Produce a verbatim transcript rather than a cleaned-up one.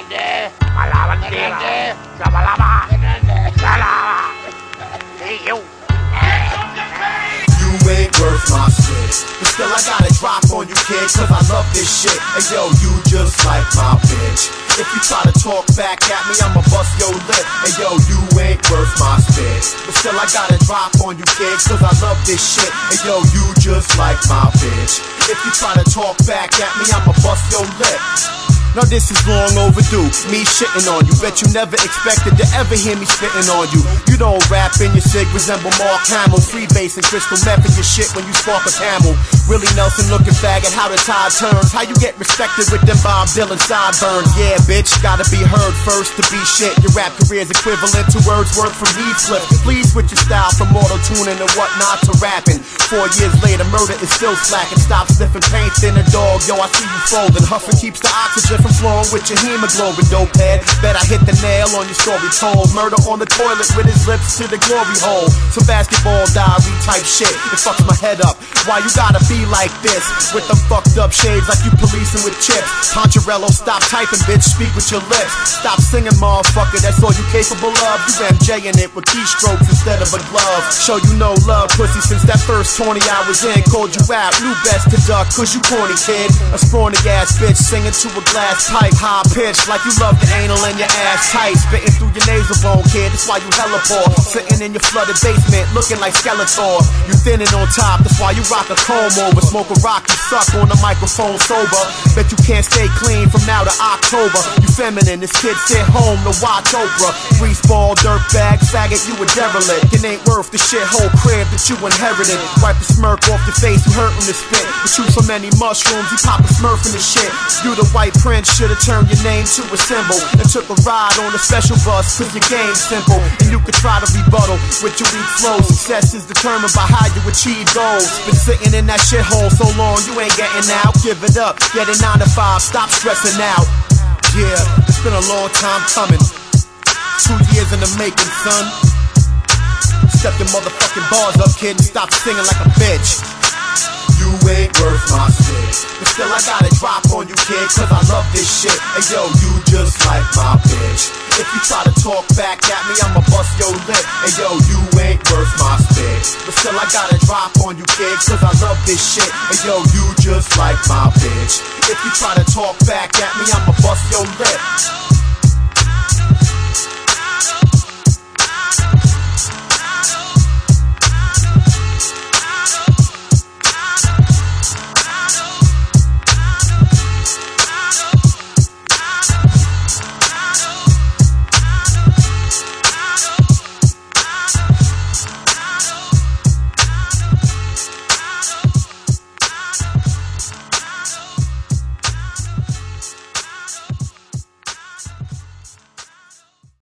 grande, alla bandiera, shabalaba, shalala, hey you. You ain't worth my shit, but still I gotta drop on you, kid, cause I love this shit. And yo, you just like my bitch. If you try to talk back at me, I'ma bust your lip. And yo, you ain't worth my spit, but still I gotta drop on you, kid, cause I love this shit. And yo, you just like my bitch. If you try to talk back at me, I'ma bust your lip. Now this is long overdue, me shitting on you. Bet you never expected to ever hear me spitting on you. You don't rap in your sig, resemble Mark Hamill. Freebase and crystal meth in your shit when you spark a camel. Willie Nelson looking faggot, how the tide turns. How you get respected with them Bob Dylan sideburns. Yeah bitch, gotta be heard first to be shit. Your rap career's equivalent to Wordsworth from Heathcliff. Please switch your style from auto-tuning and whatnot to rapping. Four years later, murder is still slacking. Stop sniffing paint thin a dog, yo I see you folding. Huffing keeps the oxygen from flowing with your hemoglobin, dope head. Bet I hit the nail on your story told. Murder on the toilet with his lips to the glory hole. Some basketball diary type shit, it fucks my head up. Why you gotta be like this? With them fucked up shades like you policing with chips. Poncherello, stop typing, bitch, speak with your lips. Stop singing, motherfucker, that's all you capable of. You M J in it with keystrokes instead of a glove. Show you no love, pussy, since that first twenty hours in. Called you out, knew best to duck, cause you corny kid. A scrawny ass bitch singing to a glass pipe, high pitch like you love the anal in your ass tight. Spitting through your nasal bone, kid, that's why you hella poor. Sitting in your flooded basement, looking like Skeletor. You thinning on top, that's why you rock a comb over. Smoke a rock, you suck on the microphone sober. Bet you can't stay clean from now to October. You feminine, this kid sit home to watch Oprah. Grease ball, dirt bag, faggot, you a derelict. It ain't worth the shithole crib that you inherited. Wipe the smirk off your face, you hurtin' the spit. But you so many mushrooms, you pop a smurf in the shit. You the white prince, should've turned your name to a symbol. And took a ride on a special bus, cause your game's simple. And you could try to rebuttal with your weak flow. Success is determined by how you achieve goals. Been sitting in that shithole so long, you ain't getting out. Give it up, get a nine to five, stop stressing out. Yeah, it's been a long time coming. Two years in the making, son. Step your motherfucking bars up, kid, and stop singing like a bitch. You ain't worth my shit, but still I gotta drop on you, kid, cause I love this shit. And yo, you just like my bitch. If you try to talk back at me, I'ma bust your lip. And yo, you ain't worth my spit, but still I gotta drop on you, kid, cause I love this shit. And yo, you just like my bitch. If you try to talk back at me, I'ma bust your lip.